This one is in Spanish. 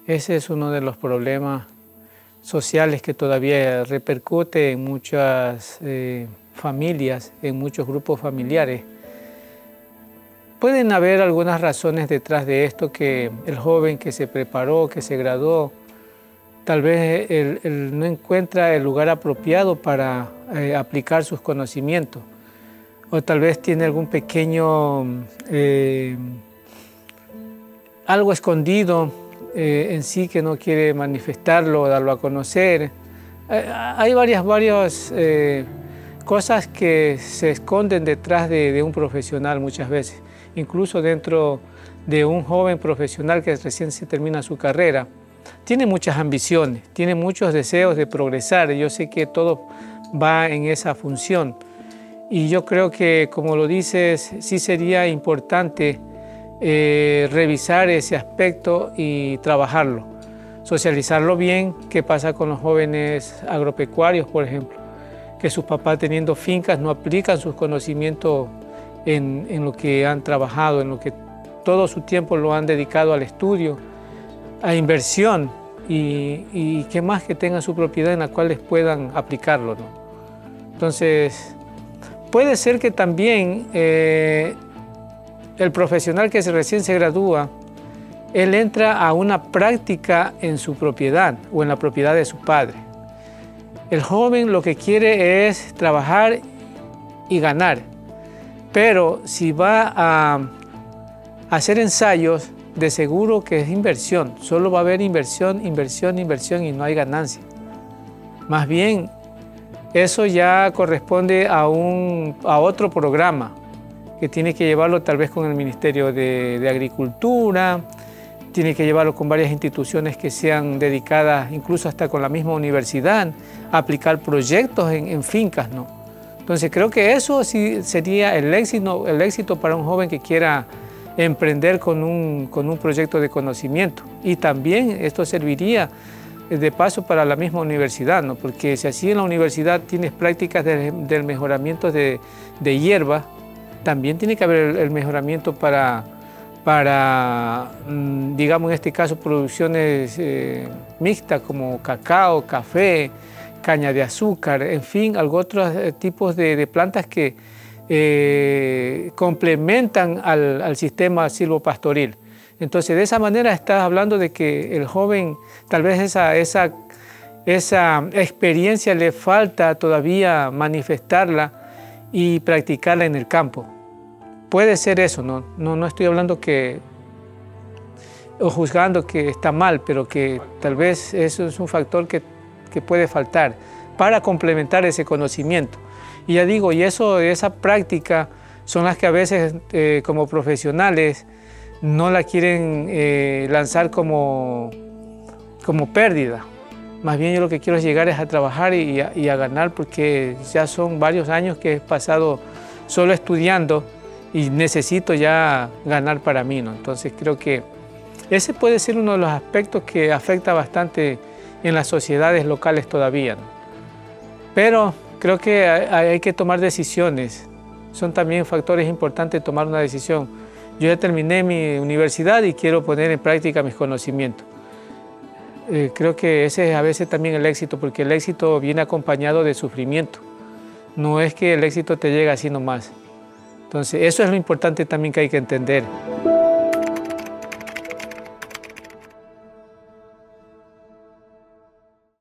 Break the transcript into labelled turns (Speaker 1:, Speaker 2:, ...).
Speaker 1: Ese es uno de los problemas sociales que todavía repercute en muchas familias, en muchos grupos familiares. Pueden haber algunas razones detrás de esto, que el joven que se preparó, que se graduó, tal vez él no encuentra el lugar apropiado para aplicar sus conocimientos, o tal vez tiene algún pequeño, algo escondido en sí que no quiere manifestarlo o darlo a conocer. Hay varias cosas que se esconden detrás de un profesional muchas veces. Incluso dentro de un joven profesional que recién se termina su carrera, tiene muchas ambiciones, tiene muchos deseos de progresar. Yo sé que todo va en esa función. Y yo creo que, como lo dices, sí sería importante revisar ese aspecto y trabajarlo, socializarlo bien. ¿Qué pasa con los jóvenes agropecuarios, por ejemplo? Que sus papás, teniendo fincas, no aplican sus conocimientos en lo que han trabajado, en lo que todo su tiempo lo han dedicado al estudio, a inversión, y qué más, que tengan su propiedad en la cual les puedan aplicarlo, ¿no? Entonces, puede ser que también el profesional que recién se gradúa, él entra a una práctica en su propiedad o en la propiedad de su padre. El joven lo que quiere es trabajar y ganar, pero si va a hacer ensayos, de seguro que es inversión. Solo va a haber inversión, inversión, inversión, y no hay ganancia. Más bien, eso ya corresponde a otro programa que tiene que llevarlo tal vez con el Ministerio de Agricultura, tiene que llevarlo con varias instituciones que sean dedicadas, incluso hasta con la misma universidad, a aplicar proyectos en fincas, ¿no? Entonces creo que eso sí sería el éxito para un joven que quiera emprender con un proyecto de conocimiento. Y también esto serviría de paso para la misma universidad, ¿no? Porque si así en la universidad tienes prácticas del mejoramiento de hierba, también tiene que haber el mejoramiento para digamos en este caso, producciones mixtas como cacao, café, caña de azúcar, en fin, otros tipos de plantas que complementan al sistema silvopastoril. Entonces, de esa manera estás hablando de que el joven, tal vez esa experiencia le falta todavía manifestarla y practicarla en el campo. Puede ser eso, no estoy hablando o juzgando que está mal, pero que tal vez eso es un factor que puede faltar para complementar ese conocimiento. Y ya digo, esa práctica son las que a veces como profesionales no la quieren lanzar como pérdida. Más bien yo lo que quiero es llegar a trabajar y a ganar, porque ya son varios años que he pasado solo estudiando y necesito ya ganar para mí, ¿no? Entonces creo que ese puede ser uno de los aspectos que afecta bastante en las sociedades locales todavía, ¿no? Pero creo que hay que tomar decisiones. Son también factores importantes tomar una decisión. Yo ya terminé mi universidad y quiero poner en práctica mis conocimientos. Creo que ese es a veces también el éxito, porque el éxito viene acompañado de sufrimiento. No es que el éxito te llegue así nomás. Entonces, eso es lo importante también que hay que entender.